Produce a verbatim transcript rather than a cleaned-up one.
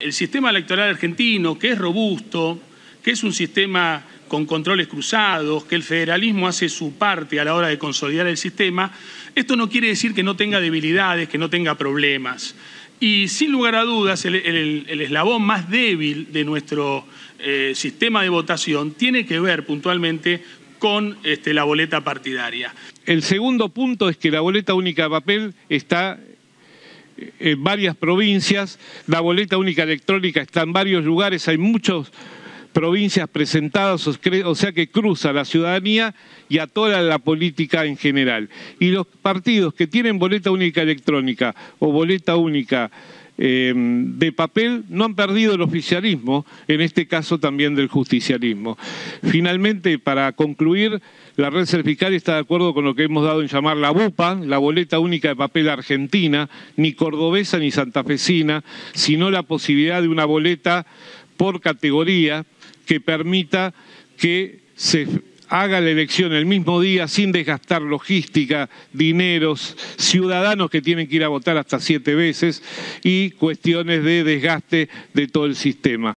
El sistema electoral argentino, que es robusto, que es un sistema con controles cruzados, que el federalismo hace su parte a la hora de consolidar el sistema, esto no quiere decir que no tenga debilidades, que no tenga problemas. Y sin lugar a dudas, el, el, el eslabón más débil de nuestro eh, sistema de votación tiene que ver puntualmente con este, la boleta partidaria. El segundo punto es que la boleta única de papel está en varias provincias, la boleta única electrónica está en varios lugares, hay muchas provincias presentadas, o sea que cruza a la ciudadanía y a toda la política en general. Y los partidos que tienen boleta única electrónica o boleta única eh, de papel no han perdido el oficialismo, en este caso también del justicialismo. Finalmente, para concluir, la Red Cervical está de acuerdo con lo que hemos dado en llamar la BUPA, la boleta única de papel argentina, ni cordobesa ni santafesina, sino la posibilidad de una boleta por categoría que permita que se haga la elección el mismo día sin desgastar logística, dineros, ciudadanos que tienen que ir a votar hasta siete veces y cuestiones de desgaste de todo el sistema.